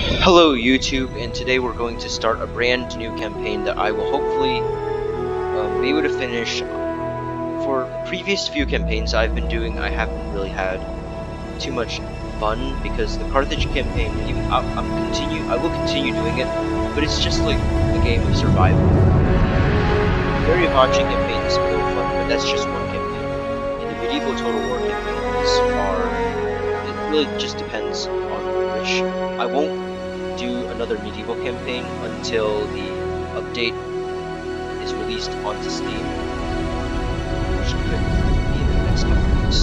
Hello YouTube, and today we're going to start a brand new campaign that I will hopefully be able to finish. For the previous few campaigns I've been doing, I haven't really had too much fun because the Carthage campaign, even I will continue doing it, but it's just like a game of survival. The Varyavaci campaign is a little fun, but that's just one campaign. And the medieval Total War campaigns it really just depends on which. I won't do another medieval campaign until the update is released onto Steam, which could be in the next couple of weeks.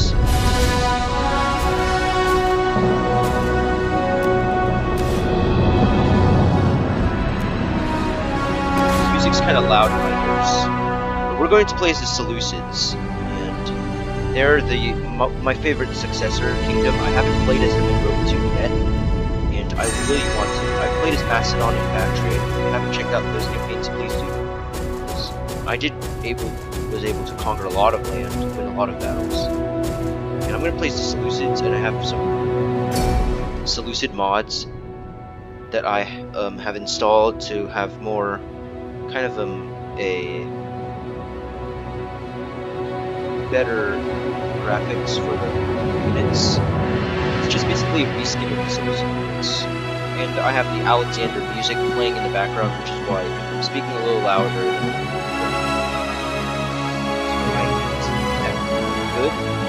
The music's kind of loud in my ears. But we're going to play as the Seleucids, and they're my favorite successor kingdom. I haven't played as them in Rome 2 yet. I really want to. I played as Macedon and Bactria. If you haven't checked out those campaigns, please do. I was able to conquer a lot of land, win a lot of battles. And I'm going to play as the Seleucids, and I have some Seleucid mods that I have installed to have more kind of a better graphics for the units. It's just basically a reskin of the Seleucid units. And I have the Alexander music playing in the background, which is why I'm speaking a little louder. Good.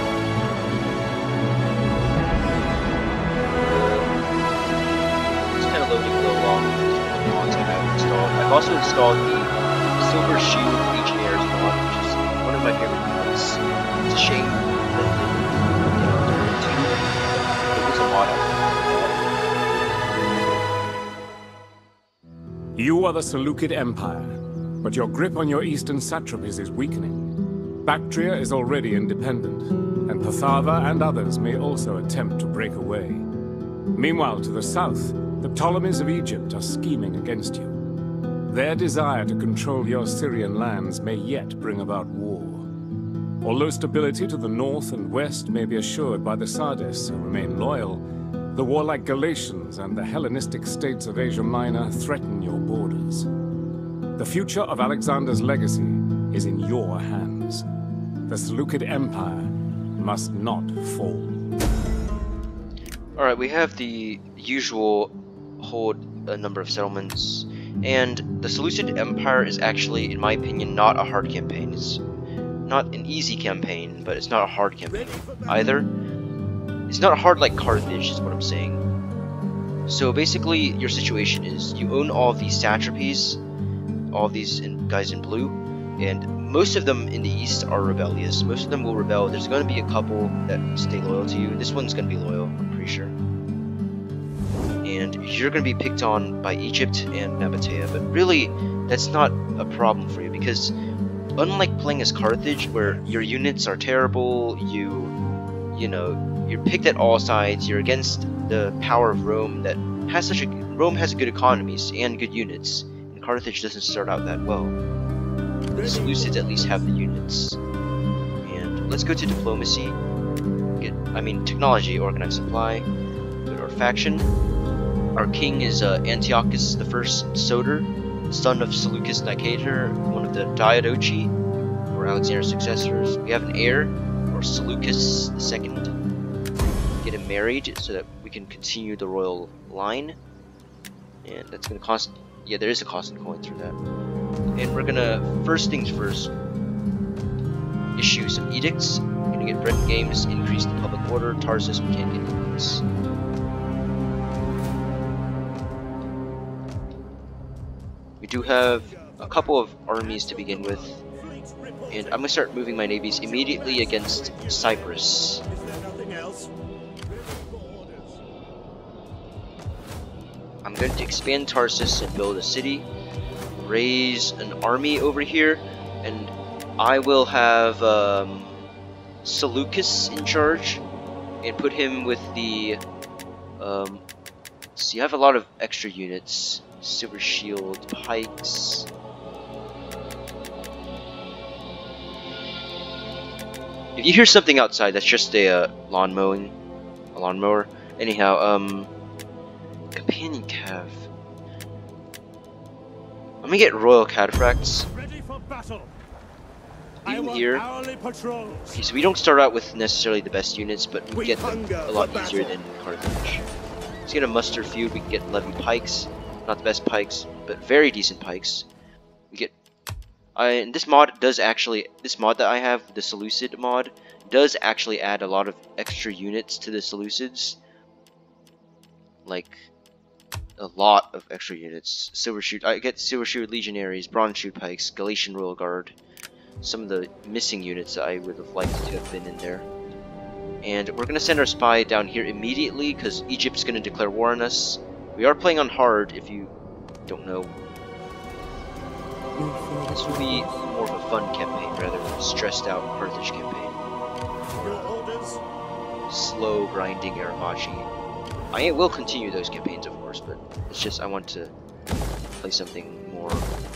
It's kind of loading a little long with the mods I have installed. I've also installed the Silver Shield Legionnaires mod, which is one of my favorite mods. It's a shame that You are the Seleucid Empire, but your grip on your eastern satrapies is weakening. Bactria is already independent, and Patharva and others may also attempt to break away. Meanwhile, to the south, the Ptolemies of Egypt are scheming against you. Their desire to control your Syrian lands may yet bring about war. Although stability to the north and west may be assured by the Sardes who remain loyal, the warlike Galatians and the Hellenistic states of Asia Minor threaten your borders. The future of Alexander's legacy is in your hands. The Seleucid Empire must not fall. Alright, we have the usual hold a number of settlements, and the Seleucid Empire is actually, in my opinion, not a hard campaign. It's not an easy campaign, but it's not a hard campaign either. It's not hard like Carthage, is what I'm saying. So basically, your situation is you own all of these satrapies, all of these guys in blue, and most of them in the east are rebellious. Most of them will rebel. There's going to be a couple that stay loyal to you. This one's going to be loyal, I'm pretty sure. And you're going to be picked on by Egypt and Nabatea, but really, that's not a problem for you, because unlike playing as Carthage, where your units are terrible, you're picked at all sides, you're against the power of Rome that has Rome has good economies and good units, and Carthage doesn't start out that well. The Seleucids at least have the units. And let's go to diplomacy. Technology, organized supply. Go to our faction. Our king is Antiochus I Soter, son of Seleucus Nicator, one of the Diadochi, or Alexander's successors. We have an heir, or Seleucus II. Get him married so that we can continue the royal line, and that's going to cost. Yeah, there is a cost in going through that. And we're gonna first things first issue some edicts. We're gonna get Breton Games, increase the public order. Tarsus, we can't get edicts. We do have a couple of armies to begin with, and I'm gonna start moving my navies immediately against Cyprus. I'm going to expand Tarsus and build a city, raise an army over here, and I will have Seleucus in charge and put him with the see, I have a lot of extra units. Silver shield, pikes. If you hear something outside, that's just a lawnmower. Anyhow, Companion cav. I'm gonna get royal cataphracts. Ready for battle. Leave them here. Okay, so we don't start out with necessarily the best units, but we get them a lot easier than Carthage. Let's get a muster few. We can get levy pikes. Not the best pikes, but very decent pikes. We get. And this mod does actually. This mod that I have, the Seleucid mod, does actually add a lot of extra units to the Seleucids. Like a lot of extra units. Silver shoot. I get silver shoot legionaries, bronze shoot pikes, Galatian royal guard. Some of the missing units that I would have liked to have been in there. And we're gonna send our spy down here immediately because Egypt's gonna declare war on us. We are playing on hard, if you don't know. This will be more of a fun campaign rather than a stressed out Carthage campaign. Slow grinding Aramachi. I will continue those campaigns, of course, but it's just I want to play something more.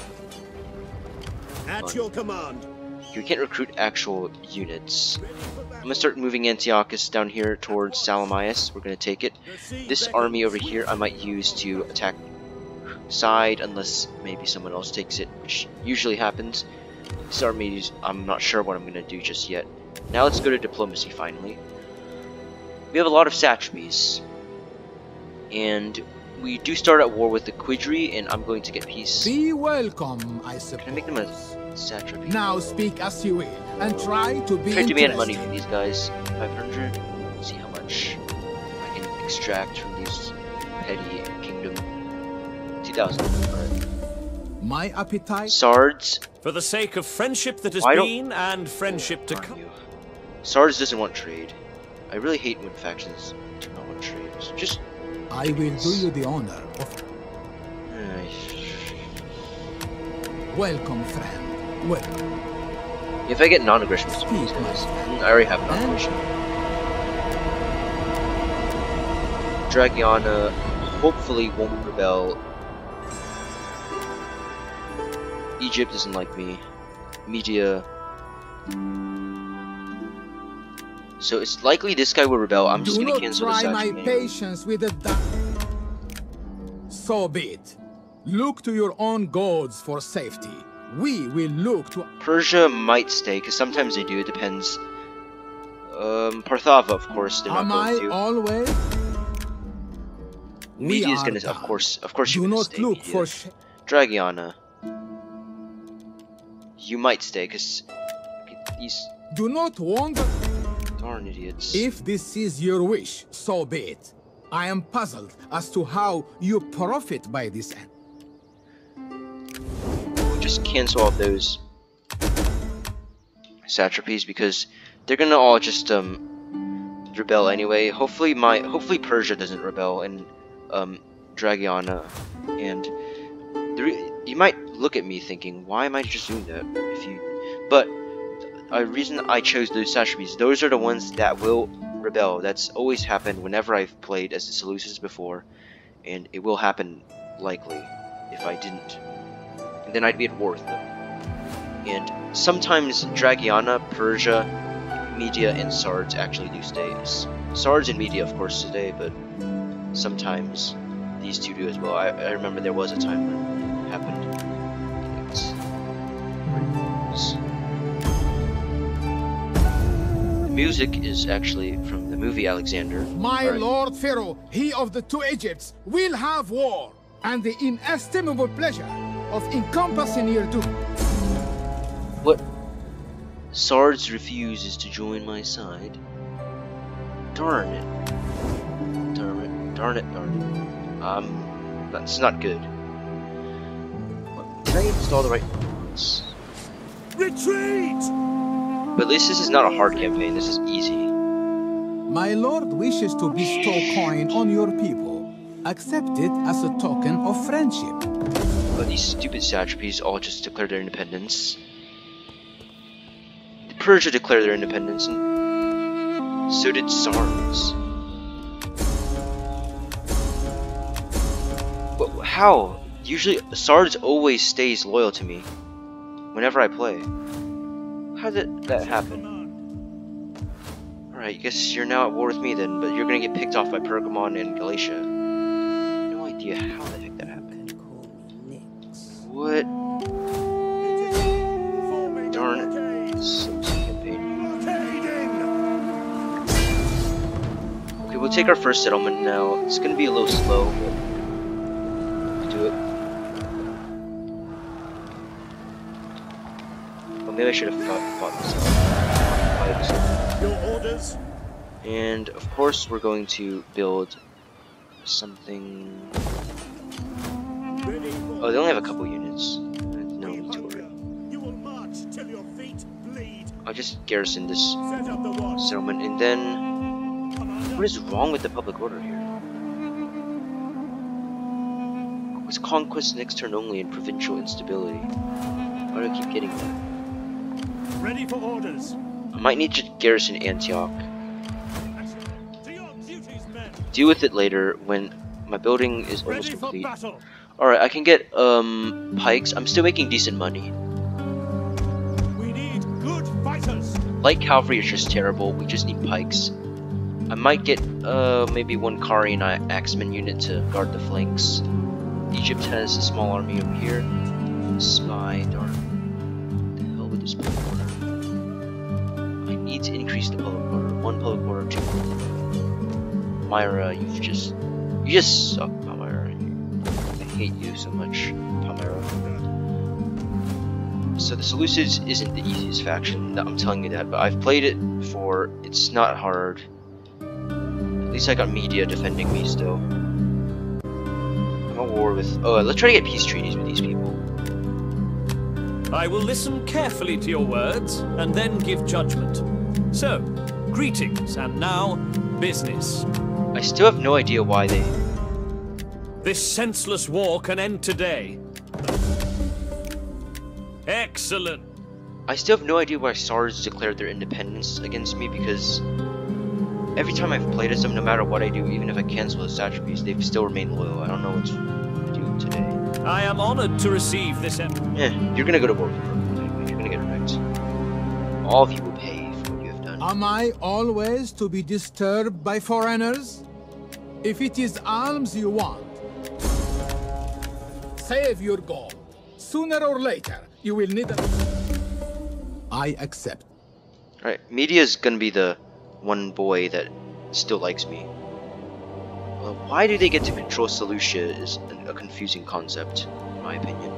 At your command. You can't recruit actual units. I'm gonna start moving Antiochus down here towards Salamias. We're gonna take it. This army over here I might use to attack side unless maybe someone else takes it, which usually happens. This army, I'm not sure what I'm gonna do just yet. Now let's go to diplomacy finally. We have a lot of satrapies, and we do start at war with the Quidri, and I'm going to get peace. Be welcome, I suppose. Can I make them a satrapy? Now speak as you will, and try to be Try to demand money interesting. from these guys. 500. Let's see how much I can extract from these petty kingdom. 2,000. Alright. My appetite. Sards. For the sake of friendship that has Why don't- been and friendship to come. Sards doesn't want trade. I really hate when factions do not want trade. So just. I will do you the honor of welcome, friend. Welcome. If I get non-aggression from these Speak, guys, my friend. I already have non-aggression. Dragiana hopefully won't rebel. Egypt doesn't like me. Media. So it's likely this guy will rebel. I'm just Do gonna not cancel the try my satrapy. patience with a so be it. Look to your own gods for safety. We will look to Persia might stay, because sometimes they do, it depends. Parthava, of course, they're not Am I going to. always? Media is are gonna, done. of course you're Do gonna not stay. look Media. for Dragiana. You might stay, because these do not wander. darn idiots. If this is your wish, so be it. I am puzzled as to how you profit by this end. Just cancel all those satrapies, because they're gonna all just rebel anyway. Hopefully Persia doesn't rebel, and Dragiana, and you might look at me thinking, why am I just doing that? But a reason I chose those satrapies, those are the ones that will rebel. That's always happened whenever I've played as the Seleucids before, and it will happen likely if I didn't. And then I'd be at war with them. And sometimes Dragiana, Persia, Media, and Sards actually do stay. Sards and Media, of course, stay, but sometimes these two do as well. I remember there was a time when it happened. The music is actually from the movie Alexander. My Alright. Lord Pharaoh, he of the two Egypts, will have war, and the inestimable pleasure of encompassing your doom. What? Sards refuses to join my side? Darn it. Darn it. Darn it. Darn it. That's not good. What, did I install the right ones? Retreat! But at least this is not a hard campaign, this is easy. My lord wishes to bestow coin on your people. Accept it as a token of friendship. But these stupid satrapies all just declared their independence. Persia declared their independence, and so did Sards. But how? Usually, Sards always stays loyal to me whenever I play. How did that happen? Alright, I guess you're now at war with me then, but you're gonna get picked off by Pergamon and Galatia. No idea how the heck that happened. What? Darn it. Seleucid campaign. Okay, we'll take our first settlement now. It's gonna be a little slow, but we'll do it. Well, maybe I should have fought this out. Your orders. And of course, we're going to build something. Oh, they only have a couple units. No need to worry. You will march till your feet bleed. I'll just garrison this Set up the watch. settlement, and then what is wrong with the public order here? Was conquest next turn only and provincial instability? Why do I keep getting that? Ready for orders. I might need to garrison Antioch. To your duties, men. Deal with it later when my building is almost Ready for complete. battle. Alright, I can get pikes. I'm still making decent money. We need good fighters. Light cavalry is just terrible. We just need pikes. I might get maybe one Carian axeman unit to guard the flanks. Egypt has a small army over here. Spy, darn. What the hell with this public order? I need to increase the public order. One public order, two public order. Myra, you just suck, Palmyra. I hate you so much, Palmyra. So the Seleucids isn't the easiest faction. I'm telling you that, but I've played it before. It's not hard. At least I got media defending me still. I'm at war with. Oh, let's try to get peace treaties with these people. I will listen carefully to your words and then give judgment. So, greetings, and now business. I still have no idea why they. This senseless war can end today. Excellent. I still have no idea why SARS declared their independence against me, because every time I've played as them, no matter what I do, even if I cancel the satrapies, they've still remained loyal. I don't know what to do today. I am honored to receive this. You're gonna go to war with me. You're gonna get wrecked. All of you will pay for what you have done. Am I always to be disturbed by foreigners? If it is alms you want, save your gold. Sooner or later, you will need it. I accept. Alright, media is gonna be the one boy that still likes me. Why do they get to control Seleucia is a confusing concept, in my opinion.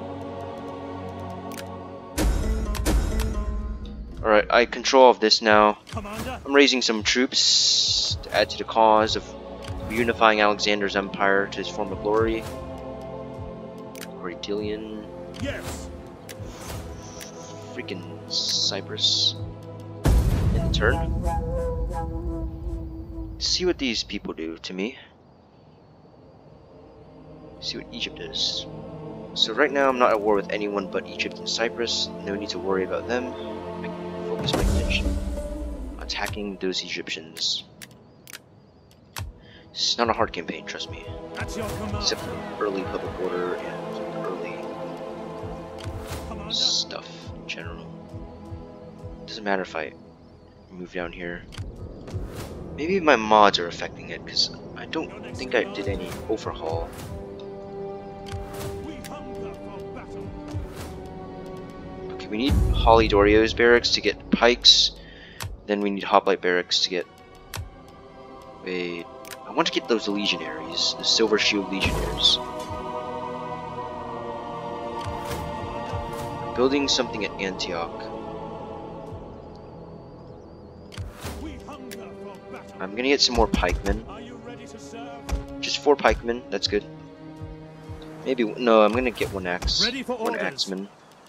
Alright, I control all of this now. Commander. I'm raising some troops to add to the cause of unifying Alexander's empire to his former glory. Corydilian. Yes. Freaking Cyprus. In the turn. See what these people do to me. See what Egypt is. So right now I'm not at war with anyone but Egypt and Cyprus. No need to worry about them. I can focus my attention on attacking those Egyptians. It's not a hard campaign, trust me. At your command. Except for early public order and early Commander. stuff in general. Doesn't matter if I move down here. Maybe my mods are affecting it, because I don't think I did any overhaul. We hunger for battle. Okay, we need Holly Dorio's barracks to get pikes. Then we need Hoplite barracks to get. Wait, I want to get those legionaries, the Silver Shield legionaries. I'm building something at Antioch. We hunger for battle. I'm gonna get some more pikemen. Are you ready to serve? Just 4 pikemen, that's good. Maybe, no, I'm gonna get one Ready for one orders. axeman.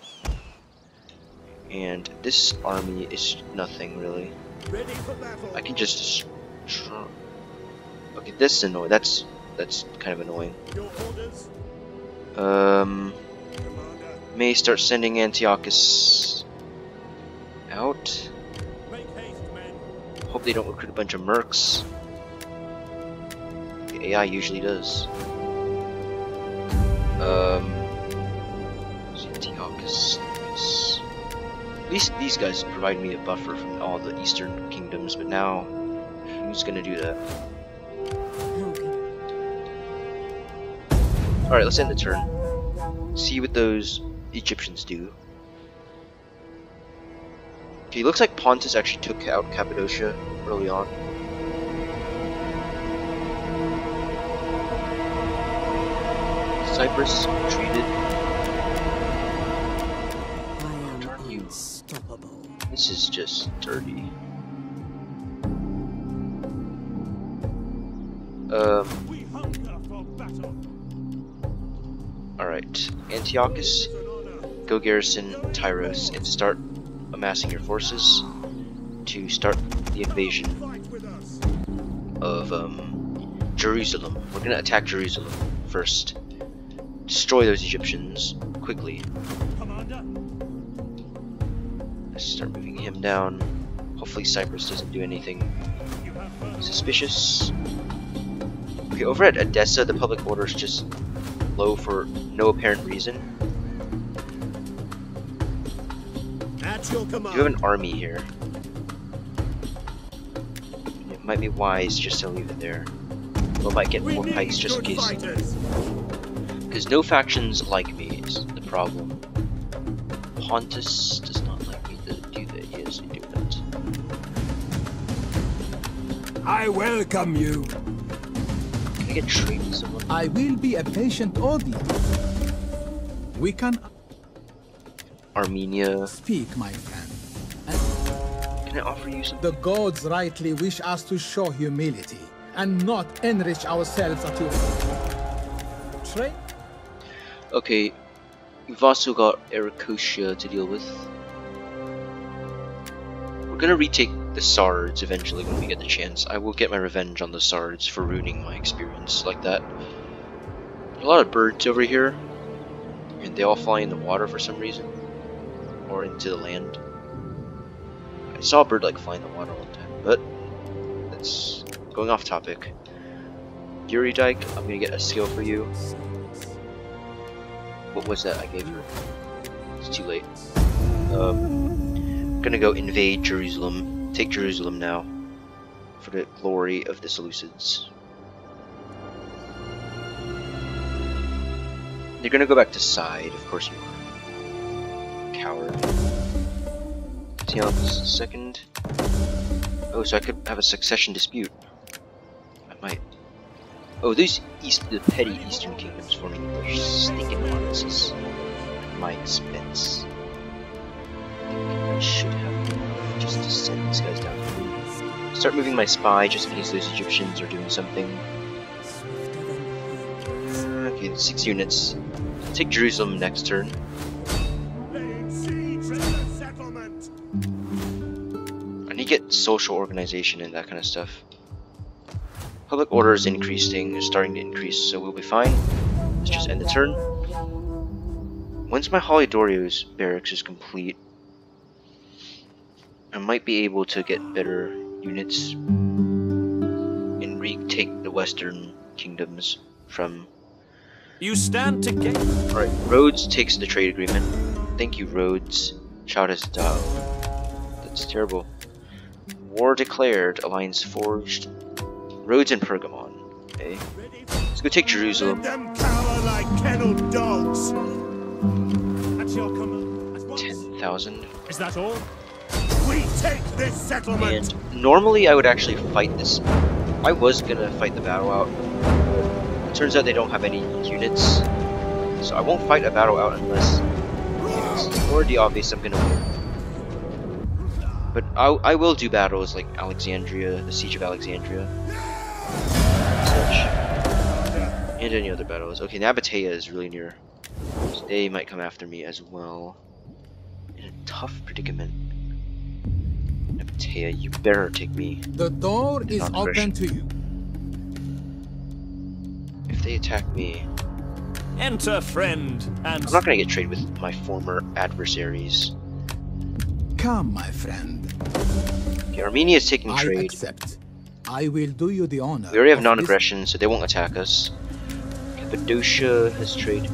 And this army is nothing really. Ready for battle. I can just destroy. Okay, this is annoying. That's kind of annoying. Your orders. Commander. May start sending Antiochus out. Make haste, men. Hope they don't recruit a bunch of mercs. The AI usually does. Antiochus. At least these guys provide me a buffer from all the eastern kingdoms, but now who's gonna do that? Alright, let's end the turn. See what those Egyptians do. Okay, looks like Pontus actually took out Cappadocia early on. Cyprus retreated. I am unstoppable. This is just dirty. Alright, Antiochus, go garrison Tyros and start amassing your forces to start the invasion of Jerusalem. We're gonna attack Jerusalem first. Destroy those Egyptians quickly. Let's start moving him down. Hopefully Cyprus doesn't do anything suspicious. Okay, over at Edessa, the public order is just low for no apparent reason. You have an army here. It might be wise just to leave it there. We might get more pikes just in case. Because no factions like me is the problem. Pontus does not like me to do that. Yes, I do that. I welcome you. Can I get trade with someone? I will be a patient audience. We can Armenia. speak, my friend. Can I offer you something? The gods rightly wish us to show humility and not enrich ourselves at your trade. Okay, we've also got Erikosia to deal with. We're gonna retake the Sards eventually when we get the chance. I will get my revenge on the Sards for ruining my experience like that. A lot of birds over here, and they all fly in the water for some reason, or into the land. I saw a bird like fly in the water one time, but that's going off topic. Eurydyke, I'm gonna get a skill for you. What was that I gave her? It's too late. I'm gonna go invade Jerusalem. Take Jerusalem now. For the glory of the Seleucids. You're gonna go back to side, of course you are. Coward. Antiochus second. Oh, so I could have a succession dispute. I might. Oh, these the petty eastern kingdoms forming their stinking alliances at my expense. I should have just to send these guys down. Start moving my spy just in case those Egyptians are doing something. Okay, 6 units. Take Jerusalem next turn. I need to get social organization and that kind of stuff. Public order is increasing, is starting to increase, so we'll be fine. Let's just end the turn. Once my Holidorio's barracks is complete, I might be able to get better units and retake the western kingdoms from... You stand to gain. Alright, Rhodes takes the trade agreement. Thank you, Rhodes. Shout us down. That's terrible. War declared, alliance forged. Rhodes and Pergamon. Okay. Let's go take Jerusalem. Them cower like kennelled dogs. 10,000. Is that all? We take this settlement. And normally I would actually fight this. I was gonna fight the battle out. It turns out they don't have any units. So I won't fight a battle out unless it's already obvious I'm gonna win. But I will do battles like Alexandria, the Siege of Alexandria. Such. And any other battles. Okay, Nabatea is really near. So they might come after me as well. In a tough predicament. Nabatea, you better take me. The door is open to you. If they attack me... Enter, friend, and... I'm not gonna get trade with my former adversaries. Come, my friend. Okay, Armenia is taking I trade. accept. I will do you the honor. We already have of non-aggression, so they won't attack us. Cappadocia has trade.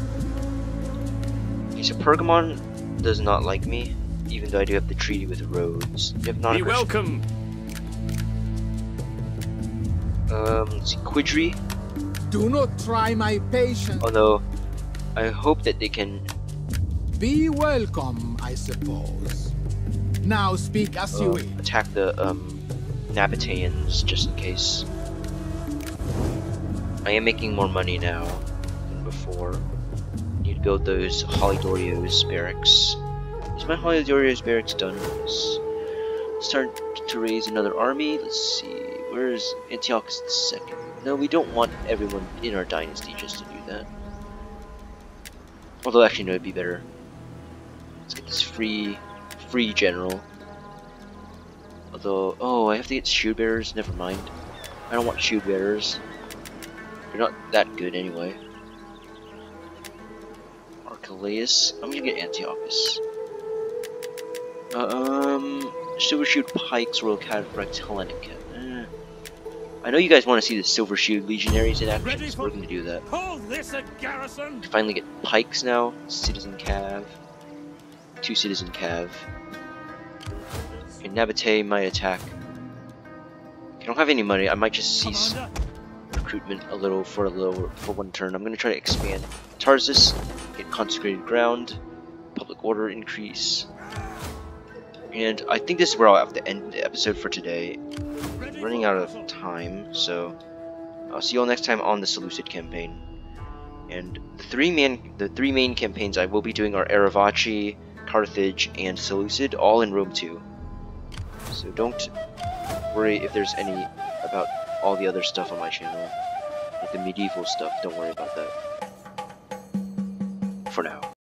Okay, so Pergamon does not like me, even though I do have the treaty with Rhodes. They have be non-aggression. welcome. Let's see, Quidri. Do not try my patience. Although, I hope that they can Be welcome, I suppose. Now speak as you wish. attack the Nabateans just in case. I am making more money now than before. Need to build those Holydorios barracks. Is my Holydorios barracks done? Let's start to raise another army. Let's see. Where's Antiochus II? No, we don't want everyone in our dynasty just to do that. Although actually no, it'd be better. Let's get this free general. Although, oh, I have to get shield bearers. Never mind. I don't want shield bearers. They're not that good anyway. Archelaus. I'm gonna get Antiochus. Silver shield pikes, royal cataphracts, Hellenic. I know you guys want to see the silver shield legionaries in action, so we're gonna do that. Hold this a garrison. Finally get pikes now. Citizen cav. 2 citizen cav. And Nabate might attack. If I don't have any money, I might just cease recruitment for one turn. I'm gonna try to expand Tarsus, get consecrated ground, public order increase. And I think this is where I'll have to end the episode for today. I'm running out of time, so I'll see you all next time on the Seleucid campaign. And the three main campaigns I will be doing are Aravaci, Carthage, and Seleucid, all in Rome 2. So don't worry if there's any about all the other stuff on my channel, like the medieval stuff. Don't worry about that for now.